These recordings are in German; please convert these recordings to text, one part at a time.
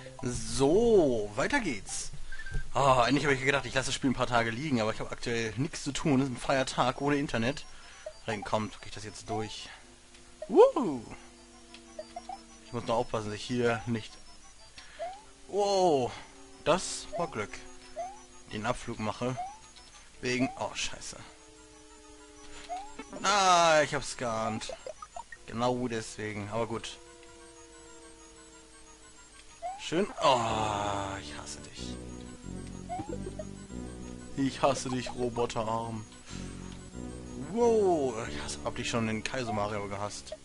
So, weiter geht's. Ah, eigentlich habe ich gedacht, ich lasse das Spiel ein paar Tage liegen, aber ich habe aktuell nichts zu tun. Es ist ein freier Tag ohne Internet. Dann kommt, drücke ich das jetzt durch. Ich muss nur aufpassen, dass ich hier nicht... Wow, das war Glück. Den Abflug mache. Wegen... Oh, scheiße. Ah, ich hab's geahnt. Genau deswegen, aber gut. Schön. Oh, ich hasse dich. Ich hasse dich, Roboterarm. Wow, hab dich schon in Kaizo Mario gehasst.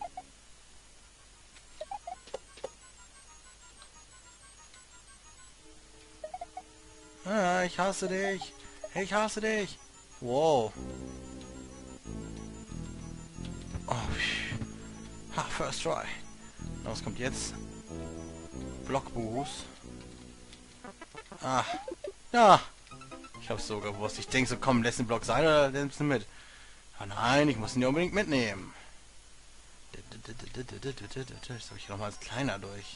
Ah, ich hasse dich. Ich hasse dich. Wow. Oh, ha, first try. Na, was kommt jetzt? Blockboost. Ah, ja. Ich hab's so gewusst. Ich denke so, komm, lässt den Block sein oder nimmst du mit? Ah nein, ich muss ihn ja unbedingt mitnehmen. Das habe ich noch mal als kleiner durch.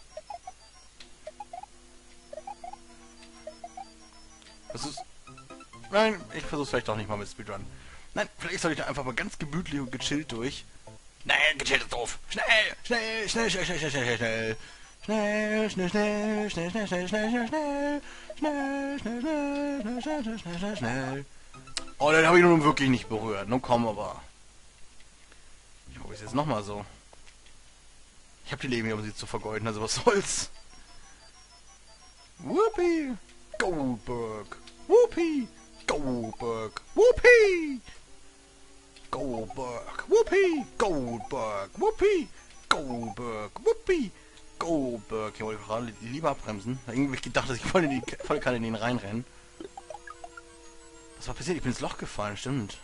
Versuch's. Nein, ich versuch's vielleicht doch nicht mal mit Speedrun. Nein, vielleicht soll ich da einfach mal ganz gemütlich und gechillt durch. Nein, gechillt ist doof. Schnell, schnell, schnell, schnell, schnell, schnell, schnell, schnell. Schnell, schnell, schnell, schnell, schnell, schnell, schnell, schnell, schnell. Schnell, schnell, schnell, schnell, schnell, schnell, schnell, schnell, schnell. Oh, den habe ich nun wirklich nicht berührt. Nun komm aber. Ich probiere es jetzt nochmal so. Ich habe die Leben hier, um sie zu vergeuden, also was soll's. Whoopie! Goldberg! Whoopie! Goldberg! Whoopie! Goldberg! Whoopie! Goldberg! Whoopie! Goldberg! Whoopie! Goldberg! Ich wollte gerade lieber abbremsen. Irgendwie gedacht, dass ich voll kann in ihn reinrennen. Was war passiert? Ich bin ins Loch gefallen, stimmt.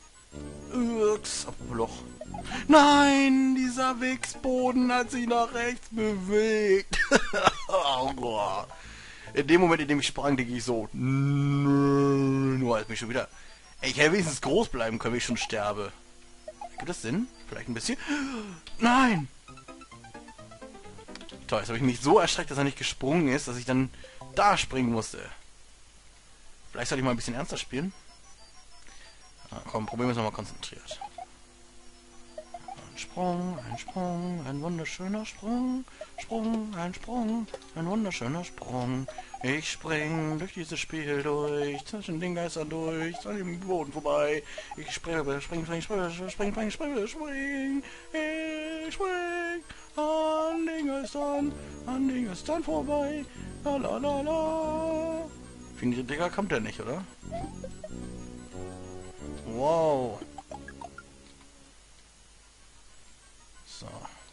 Loch. Nein, dieser Wichsboden hat sich nach rechts bewegt. In dem Moment, in dem ich sprang, denke ich so. Nur als mich schon wieder. Ey, ich hätte wenigstens groß bleiben können, wenn ich schon sterbe. Gibt das Sinn? Vielleicht ein bisschen? Nein! Toll, jetzt habe ich mich so erschreckt, dass er nicht gesprungen ist, dass ich dann da springen musste. Vielleicht sollte ich mal ein bisschen ernster spielen. Na, komm, probieren wir es nochmal konzentriert. Ein Sprung, ein wunderschöner Sprung. Ein Sprung, ein wunderschöner Sprung. Ich spring durch dieses Spiel durch, zwischen den Geistern durch, an dem Boden vorbei. Ich spring. Ich spring an den Geistern vorbei. La la la la. Viel niedriger kommt er nicht, oder? Wow. So.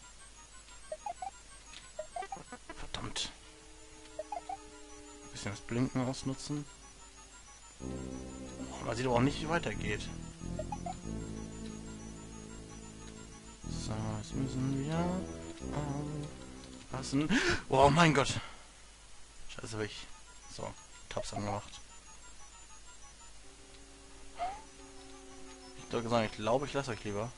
Verdammt. Ein bisschen das Blinken ausnutzen. Oh, man sieht aber auch nicht, wie weitergeht. So, jetzt müssen wir aufpassen. Oh mein Gott. Scheiße, habe ich so Tabs angemacht. Ich würde sagen, ich glaube, ich lasse euch lieber.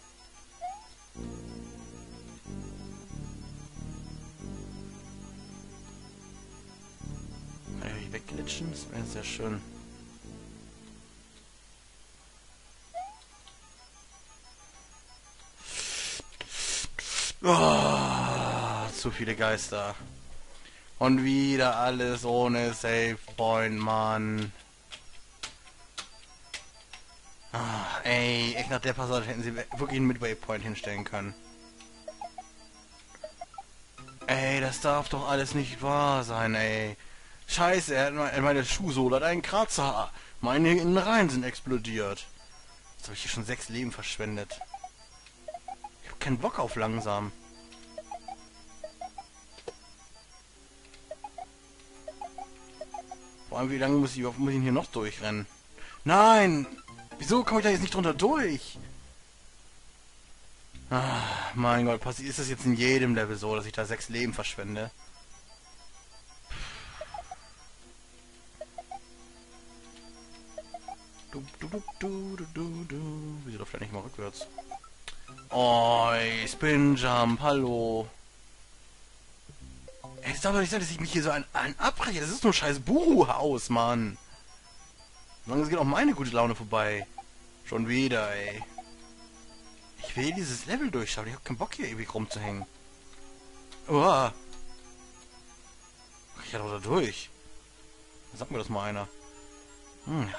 Wegglitschen, das wäre sehr schön. Oh, zu viele Geister. Und wieder alles ohne Save Point, Mann. Ah, ey, echt nach der Passage hätten sie wirklich einen Midway Point hinstellen können. Ey, das darf doch alles nicht wahr sein, ey. Scheiße, meine Schuhsohle hat einen Kratzer. Meine Innereien sind explodiert. Jetzt habe ich hier schon 6 Leben verschwendet. Ich habe keinen Bock auf langsam. Vor allem, wie lange muss ich hier noch durchrennen? Nein! Wieso komme ich da jetzt nicht drunter durch? Ah, mein Gott, ist das jetzt in jedem Level so, dass ich da 6 Leben verschwende? Wieso läuft er nicht mal rückwärts? Oh, Spin Jump, hallo. Ey, das darf doch nicht sein, dass ich mich hier so ein abbreche. Das ist nur ein scheiß Buru-Haus, Mann. Langsam geht auch meine gute Laune vorbei. Schon wieder, ey. Ich will dieses Level durchschauen. Ich hab keinen Bock, hier ewig rumzuhängen. Uah. Ich hatte da durch. Sag mir das mal einer. Ja.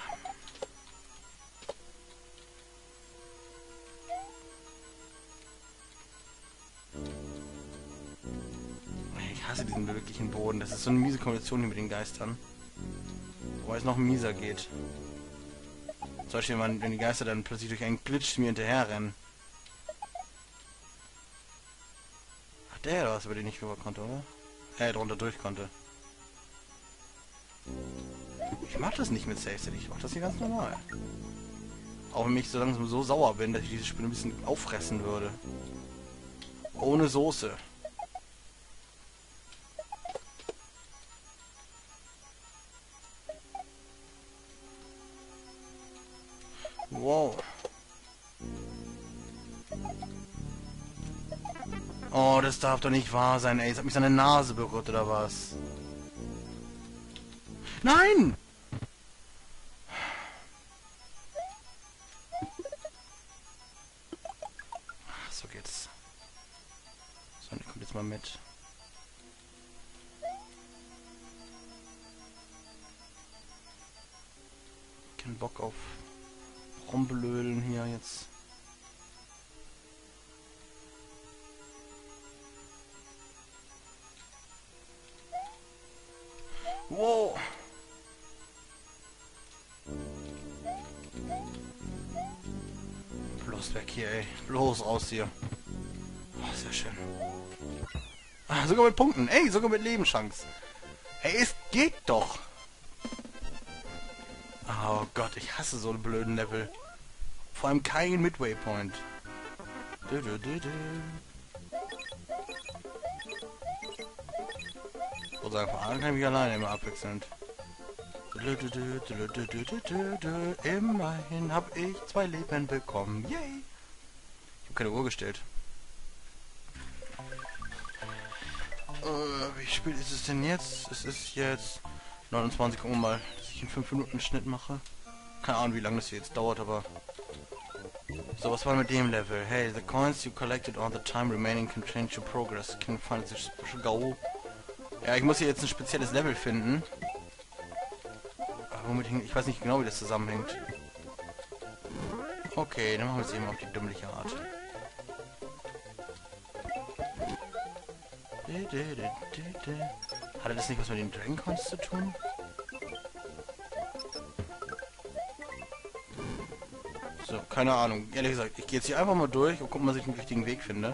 Ich hasse diesen beweglichen Boden. Das ist so eine miese Kombination hier mit den Geistern. Wobei es noch mieser geht. Zum Beispiel, wenn die Geister dann plötzlich durch einen Glitch mir hinterher rennen. Ach, der war es, über den ich rüber konnte, oder? Drunter durch konnte. Ich mach das nicht mit Safe State, ich mach das hier ganz normal. Auch wenn ich so langsam so sauer bin, dass ich dieses Spiel ein bisschen auffressen würde. Ohne Soße. Wow. Oh, das darf doch nicht wahr sein, ey. Es hat mich seine Nase berührt, oder was? Nein! Ach, so geht's. So, der kommt jetzt mal mit. Kein Bock auf Rumbelölen hier jetzt. Wow! Bloß weg hier, ey. Bloß raus hier. Oh, sehr schön. Ah, sogar mit Punkten. Ey, sogar mit Lebenschance. Ey, es geht doch. Oh Gott, ich hasse so einen blöden Level. Vor allem kein Midway Point. Und sagen, vor allem kann ich mich alleine immer abwechselnd. Immerhin habe ich 2 Leben bekommen. Yay! Ich habe keine Uhr gestellt. Wie spät ist es denn jetzt? Es ist jetzt 29. Gucken wir mal, dass ich einen 5 Minuten Schnitt mache. Keine Ahnung, wie lange das hier jetzt dauert, aber... So, was war mit dem Level? Hey, the coins you collected all the time remaining can change your progress. Can find the special goal. Ja, ich muss hier jetzt ein spezielles Level finden. Aber womit hängt... Ich weiß nicht genau, wie das zusammenhängt. Okay, dann machen wir es eben auf die dümmliche Art. Hatte das nicht was mit den Dragon Coins zu tun? So, keine Ahnung. Ehrlich gesagt, ich gehe jetzt hier einfach mal durch und gucken, ob ich den richtigen Weg finde.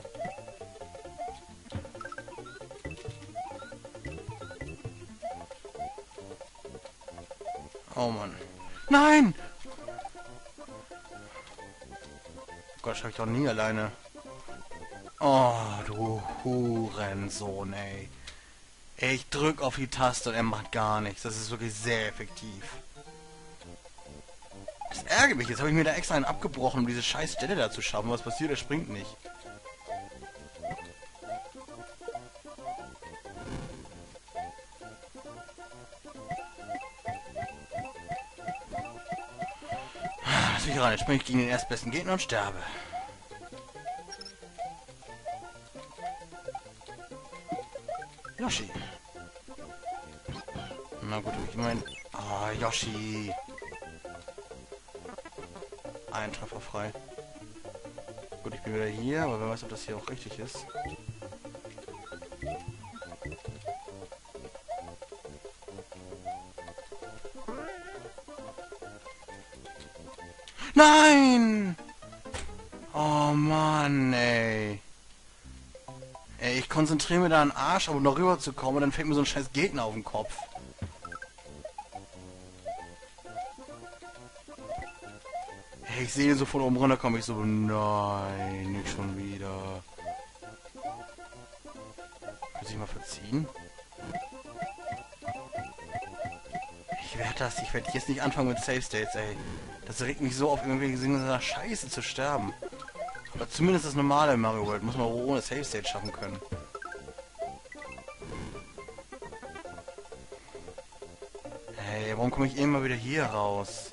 Oh Mann. Nein! Oh Gott, schaffe ich doch nie alleine. Oh, du Hurensohn, ey. Ich drück auf die Taste und er macht gar nichts. Das ist wirklich sehr effektiv. Das ärgert mich. Jetzt habe ich mir da extra einen abgebrochen, um diese scheiß Stelle da zu schaffen. Was passiert? Er springt nicht. Lass mich ran. Jetzt springe ich gegen den erstbesten Gegner und sterbe. Yoshi. Na gut, ich meine... Ah, Yoshi. Ein Treffer frei. Gut, ich bin wieder hier, aber wer weiß, ob das hier auch richtig ist. Nein! Oh Mann, ey. Ey, ich konzentriere mir da einen Arsch, um noch rüber zu kommen, und dann fällt mir so ein scheiß Gegner auf den Kopf. Hey, ich sehe ihn so von oben runter, komme ich so, nein, nicht schon wieder. Kann ich mal verziehen? Ich werde jetzt nicht anfangen mit Save States, ey. Das regt mich so auf, irgendwie so einer Scheiße zu sterben. Aber zumindest das normale Mario World muss man ohne Save State schaffen können. ey. Warum komme ich immer wieder hier raus?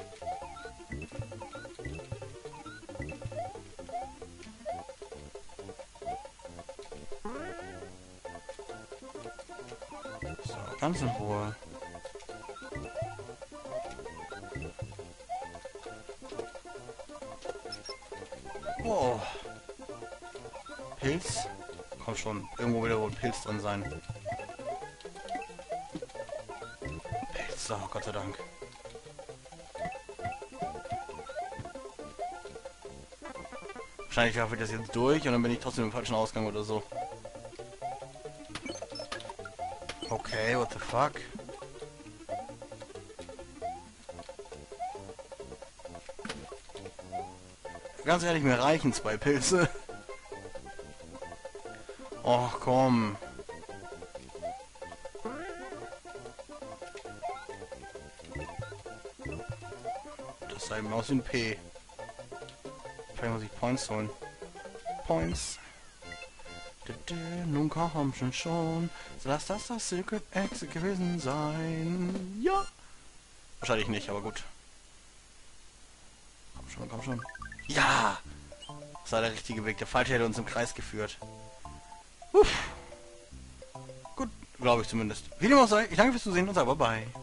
So, ganz in Ruhe. Oh. Pilz? Komm schon, irgendwo wieder wohl ein Pilz drin sein. Pilz, oh Gott sei Dank. Wahrscheinlich werfe ich das jetzt durch und dann bin ich trotzdem im falschen Ausgang oder so. Okay, what the fuck? Ganz ehrlich, mir reichen 2 Pilze. Och, komm. Das sah eben aus wie ein P. Vielleicht muss ich Points holen. Points. Nun komm schon. So, lass das Secret Exit gewesen sein. Ja. Wahrscheinlich nicht, aber gut. Komm schon, komm schon. Ja! Das war der richtige Weg. Der falsche hätte uns im Kreis geführt. Uff. Gut, glaube ich zumindest. Wie dem auch sei, ich danke fürs Zusehen und sage bye bye.